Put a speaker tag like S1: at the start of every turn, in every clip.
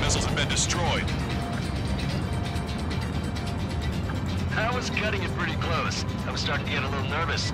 S1: missiles have been destroyed.
S2: I was cutting it pretty close. I was starting to get a little nervous.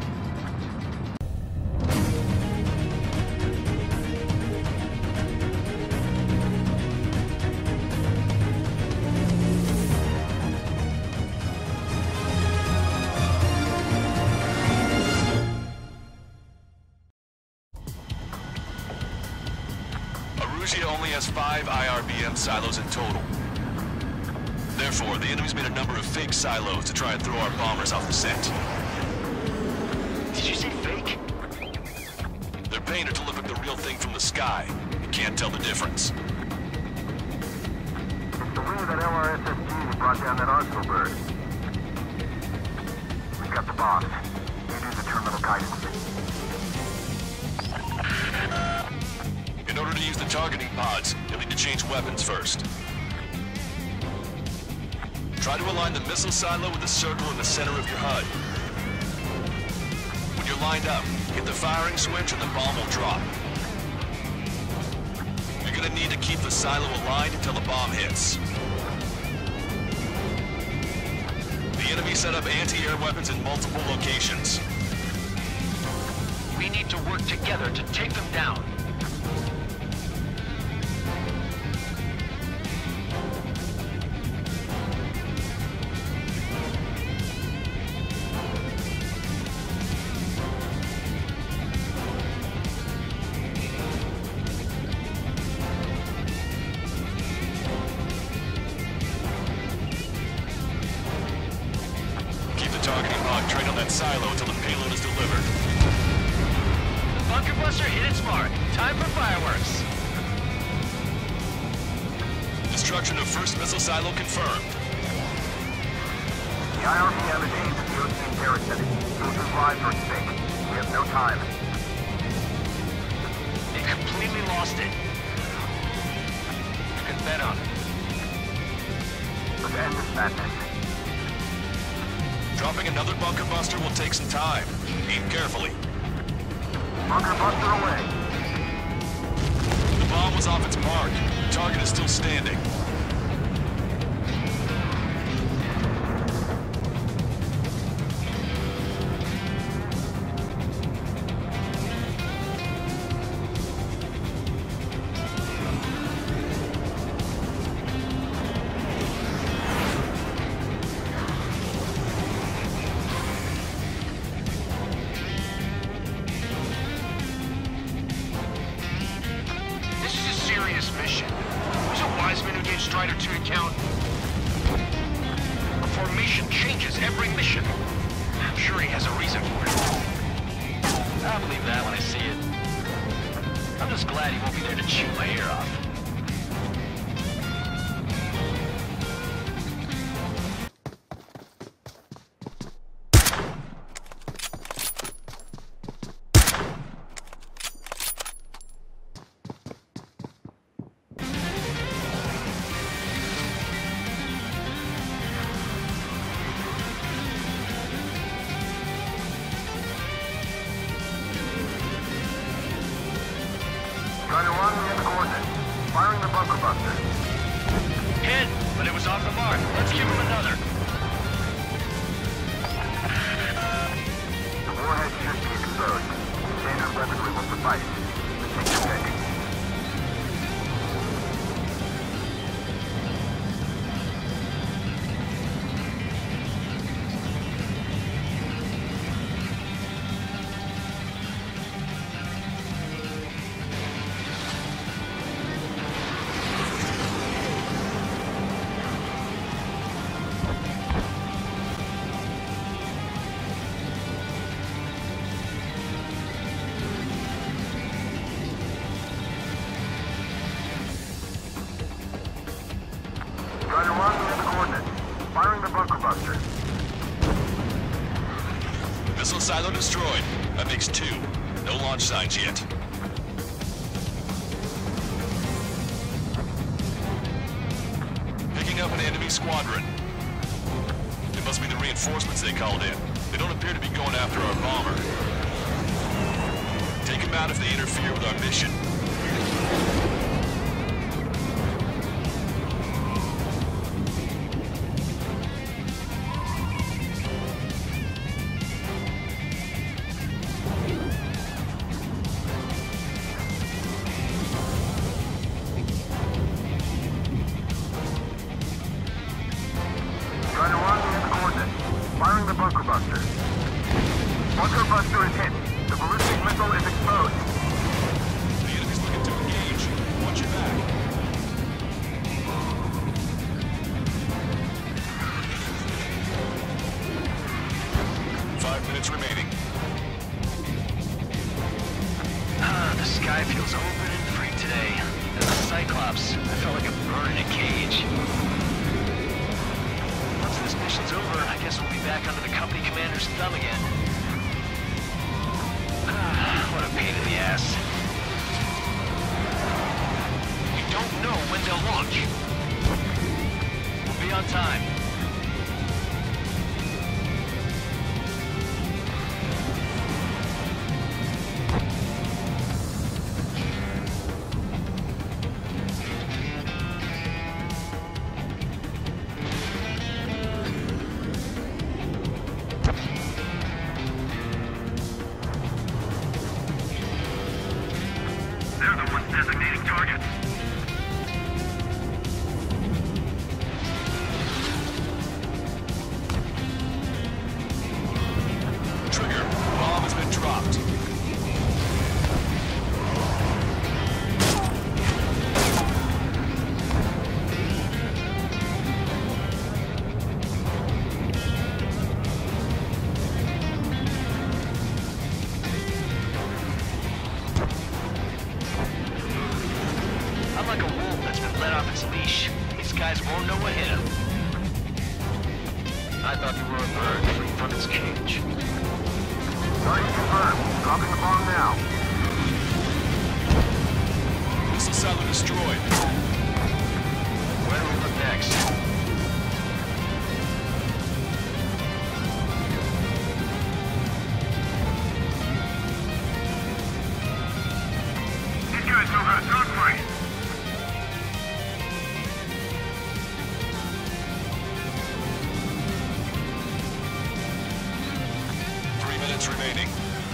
S1: Only has 5 IRBM silos in total. Therefore, the enemy's made a number of fake silos to try and throw our bombers off the scent.
S2: Did you say fake?
S1: They're painted to look like the real thing from the sky. You can't tell the difference.
S3: It's the wing of that LRSSG that brought down that Arsenal bird. We've got the boss. You do the terminal guidance.
S1: In order to use the targeting pods, you'll need to change weapons first. Try to align the missile silo with the circle in the center of your HUD. When you're lined up, hit the firing switch and the bomb will drop. You're gonna need to keep the silo aligned until the bomb hits. The enemy set up anti-air weapons in multiple locations.
S2: We need to work together to take them down.
S1: Targeting pod train on that silo until the payload is delivered.
S2: The bunker buster hit its mark. Time for fireworks.
S1: Destruction of first missile silo confirmed.
S3: The IRBM is aimed at the Ocean parasitic. Soldiers' lives are at stake. We have no time.
S2: They completely lost it. You can bet on it.
S3: Let's end this madness.
S1: Dropping another bunker buster will take some time. Aim carefully.
S3: Bunker buster away.
S1: The bomb was off its mark. The target is still standing.
S2: Mission. Was it Wiseman who gave Strider 2 account? A formation changes every mission. I'm sure he has a reason for it. I'll believe that when I see it. I'm just glad he won't be there to chew my ear off.
S3: Strider 1, we have the coordinates. Firing the bunker buster.
S2: Hit, but it was off the mark. Let's give him another.
S3: The warhead should be exposed. Standard weaponry will suffice. Take your pick. Strider 1, we have the coordinates. Firing the bunker buster.
S1: Missile silo destroyed. That makes 2. No launch signs yet. Picking up an enemy squadron. It must be the reinforcements they called in. They don't appear to be going after our bomber. Take them out if they interfere with our mission.
S2: felt like a bird in a cage. Once this mission's over, I guess we'll be back under the company commander's thumb again. What a pain in the ass. We don't know when they'll launch. We'll be on time.
S3: They're the ones designating targets.
S1: Trigger, bomb has been dropped.
S2: I'm like a wolf that's been let off its leash. These guys won't know what hit him. I thought you were a bird free from its cage.
S3: Target confirmed. Dropping the bomb now.
S1: Missile silo destroyed.
S2: Where do we look next?
S3: These guys know how to dogfight.
S1: Minutes remaining.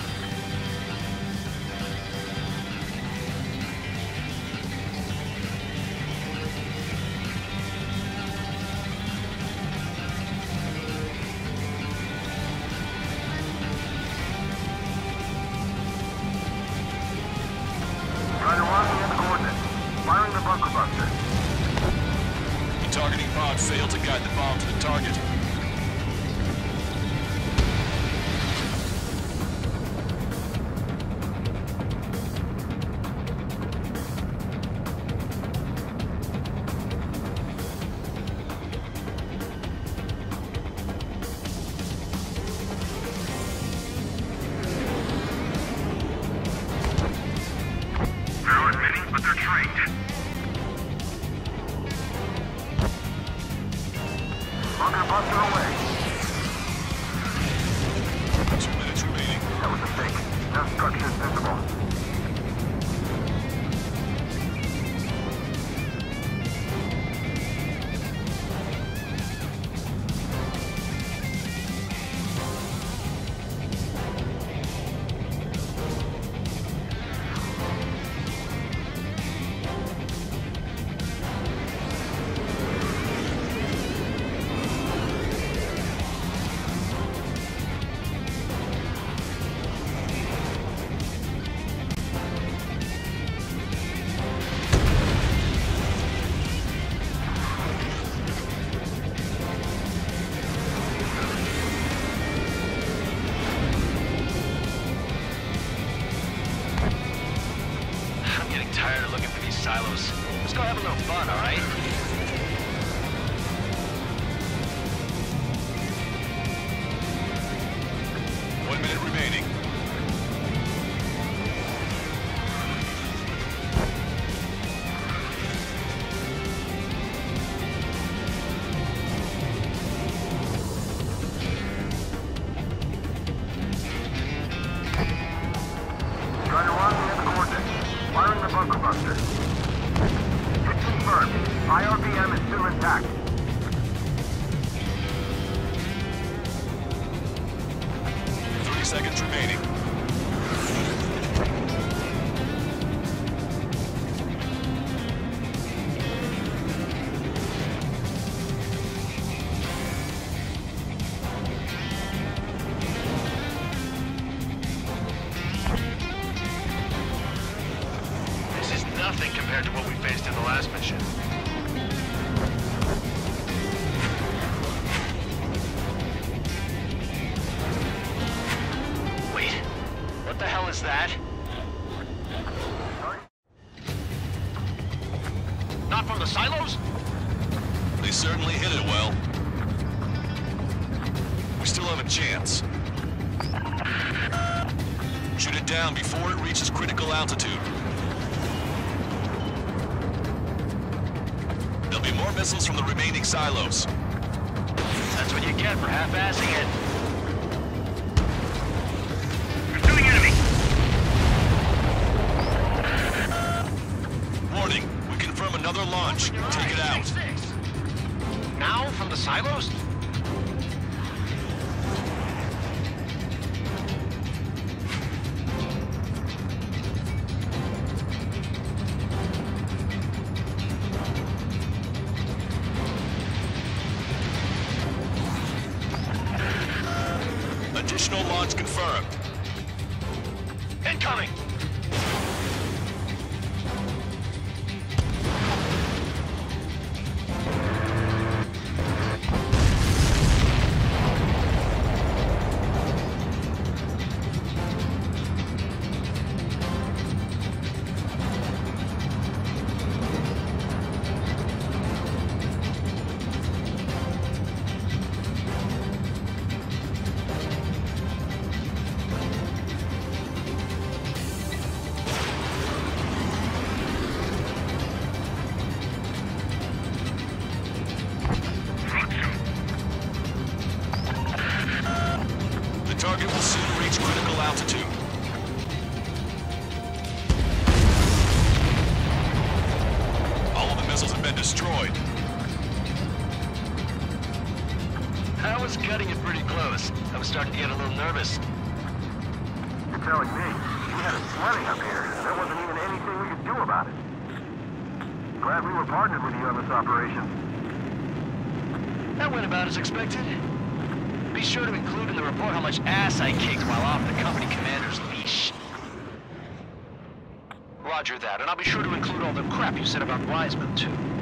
S3: Rider 1, we have the coordinates. Firing the bunker buster.
S1: The targeting pod failed to guide the bomb to the target.
S3: They're admitting, but they're trained. Bunker buster away.
S1: 2 minutes remaining.
S3: That was a mistake. No structures visible.
S2: Tired of looking for these silos. Let's go have a little fun, all right?
S1: One minute remaining.
S3: Rider 1, we have the coordinates. Firing the bunker buster. Hit confirmed. IRBM is still intact.
S1: Seconds remaining.
S2: This is nothing compared to what we faced in the last mission. silos?
S1: They certainly hit it well. We still have a chance. Shoot it down before it reaches critical altitude. There'll be more missiles from the remaining silos.
S2: That's what you get for half-assing it.
S3: Pursuing enemy.
S1: Warning, we confirm another launch. Take it out.
S2: Now from the silos?
S1: Additional launch confirmed.
S2: Incoming!
S1: Target will soon reach critical altitude. All of the missiles have been destroyed.
S2: I was cutting it pretty close. I was starting to get a little nervous.
S3: You're telling me we had a swimming up here. There wasn't even anything we could do about it. Glad we were partnered with you on this operation.
S2: That went about as expected. Be sure to include in the report how much ass I kicked while off the company commander's leash. Roger that, and I'll be sure to include all the crap you said about Wiseman, too.